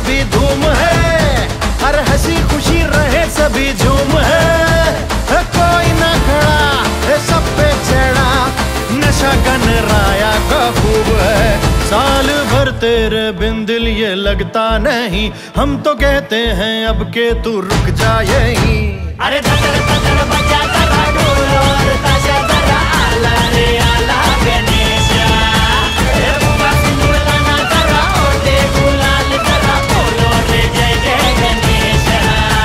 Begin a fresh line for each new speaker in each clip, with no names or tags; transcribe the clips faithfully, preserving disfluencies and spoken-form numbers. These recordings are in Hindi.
अभी धूम है, हर हंसी खुशी रहे सभी झूम है, कोई ना खड़ा है सब पे चढ़ा, नशा गनराया का खूब है। साल भर तेरे बिन दिल ये लगता नहीं, हम तो कहते हैं अब के तू रुक जा यहीं।
अरे धकर धकर बजा करा ढोल और ताशा जरा आला रे आला गणेशा, ए बुआ सिंदूर लाना करा ओटे गुलाल करा, बोलो रे जय जय गणेशा।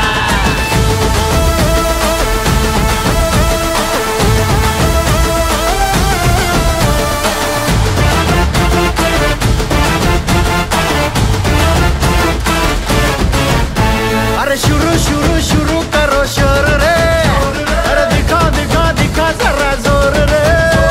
अरे शुरू शुरू शुरू करो शोर रे, अरे दिखा दिखा दिखा जरा जोर रे,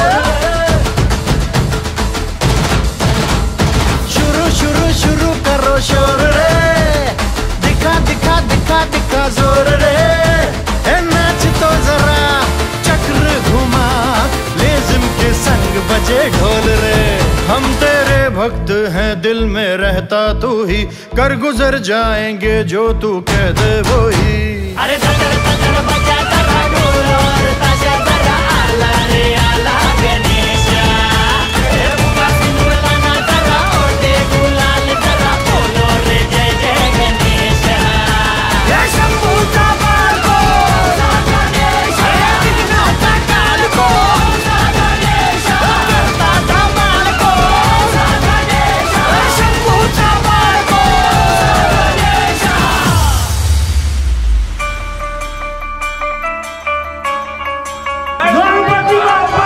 शुरू शुरू शुरू करो शोर रे, दिखा दिखा दिखा दिखा जोर रे, ए नाच तो जरा चक्र घुमा, लेज़िम के संग बजे ढोल रे। हम तेरे भक्त हैं दिल में रहता तू ही, कर गुजर जाएंगे जो तू कह दे वो ही।
अरे धकर धकर बजा करा ढोल और ताशा जरा आला रे आला गणेशा, ए बुआ सिंदूर लाना करा ओटे गुलाल करा, बोलो रे जय जय गणेशा।
ये शंभूचा बाळको, गणेश विघ्नाचा काळको, गणेश करता बाळको, गणेश शंभूचा बाळको, गणेश। गणपती बाप्पा।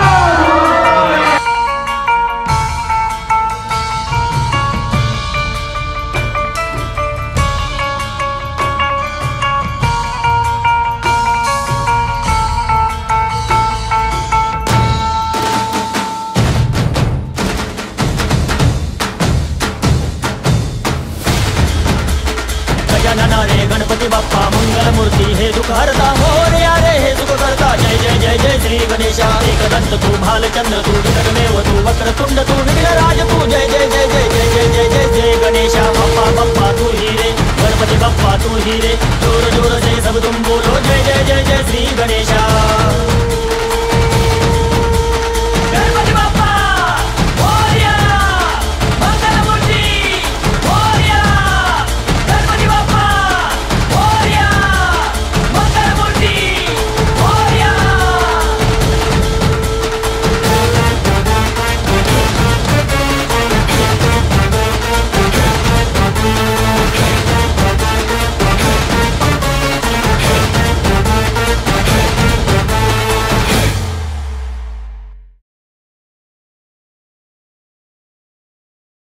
गजानन रे गणपती बाप्पा मंगल मूर्ती हे दुख हरता, मोरया रे हे सुख करता, जय जय जय जय श्री गणेशा। एकदंत तू भालचंद्र तू विघ्नमेव तू वक्रतुंड तू विघ्नराज तू, जय जय जय जय जय जय जय जय जय गणेशा। बाप्पा बाप्पा तू ही रे गणपती बाप्पा तू ही रे,